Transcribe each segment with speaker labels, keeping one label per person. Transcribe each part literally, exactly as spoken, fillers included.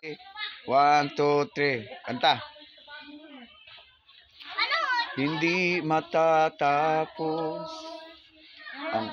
Speaker 1: One, two, three. Kanta. Hindi matatapos ang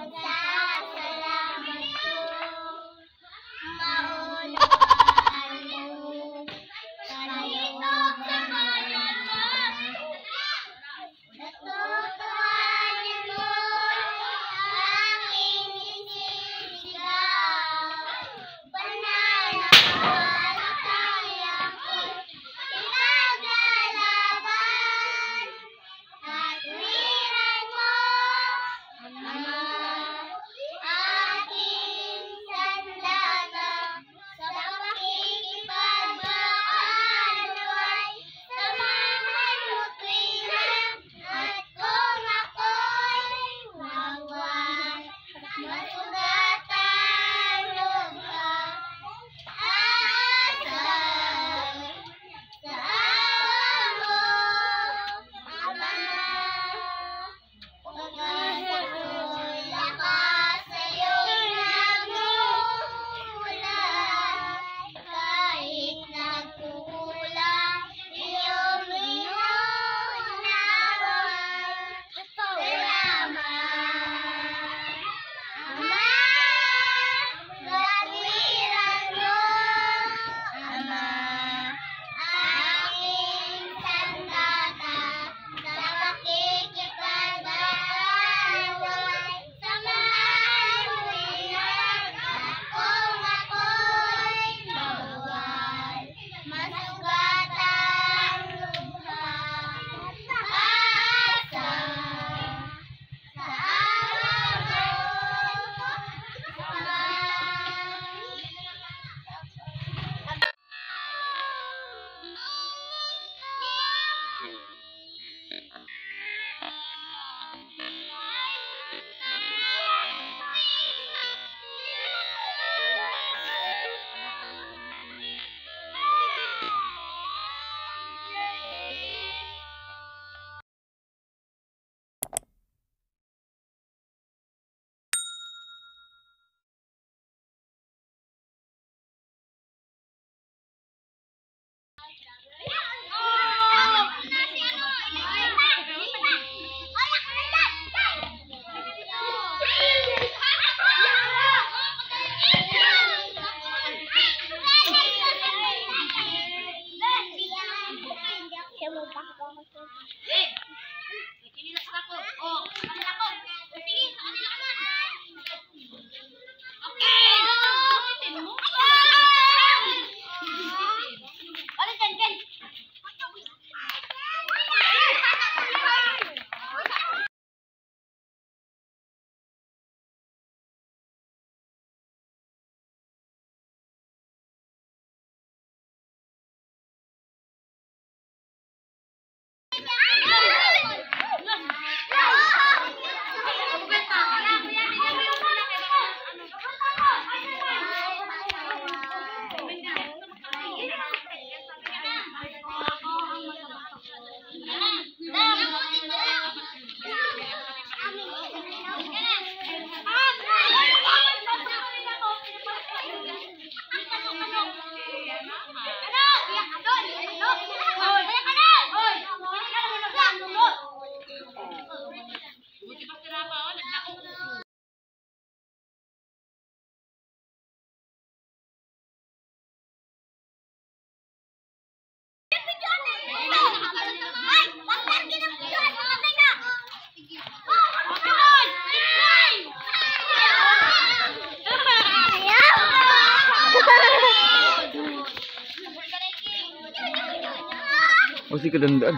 Speaker 1: oh, si kadandaan.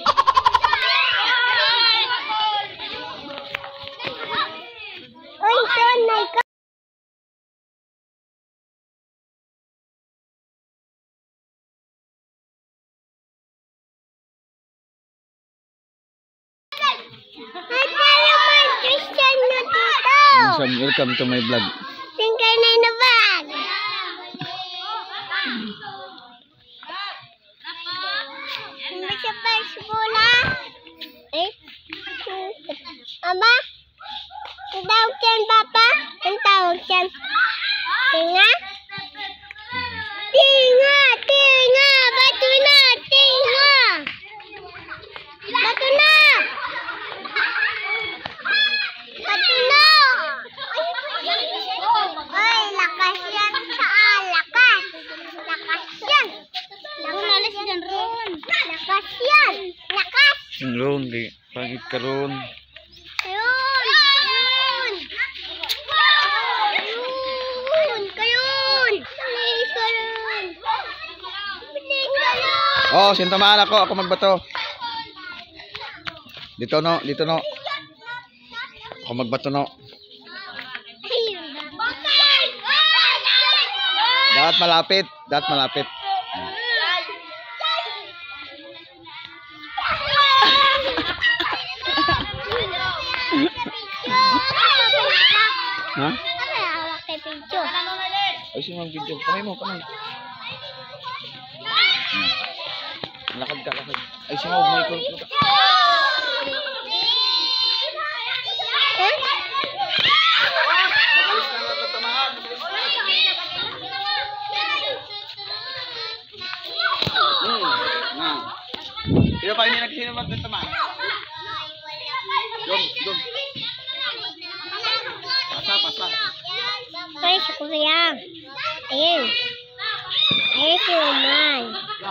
Speaker 2: Oy, son, my God.
Speaker 1: Welcome to my vlog.
Speaker 2: Tingkay na yung vlog. Hindi siya pa sula. Eh? Aba? Ang tawag siyan, Papa? Ang tawag siyan? Tinga? Tinga!
Speaker 1: Sinron, di. Pangit karon.
Speaker 2: Ayun! Ayun! Ayun! Kayun! Bilis ka rin! Bilis ka rin!
Speaker 1: Oh, sintamaan ako. Ako magbato. Dito no, dito no. Ako magbato no.
Speaker 2: Ayun!
Speaker 1: Dapat malapit. Dapat malapit. Ha? Ay, si Ma'am Video. Kamay mo, kamay. Hmm. Lakad ka, lakad. Ay, si Ma'am Michael. Sino pa hindi nagsino magtatamaan? Dom, dom. Pasa, pasa.
Speaker 2: Ay, si Kuya. Ayun. Ayun si Roman.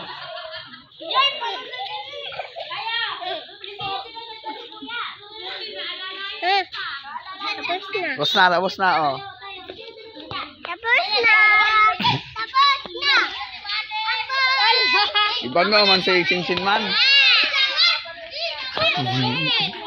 Speaker 2: Ha? Tapos na.
Speaker 1: Tapos na, tapos na, oh.
Speaker 2: Tapos na. Tapos na.
Speaker 1: Ibang naman si Chin Chin Man.
Speaker 2: Tapos na.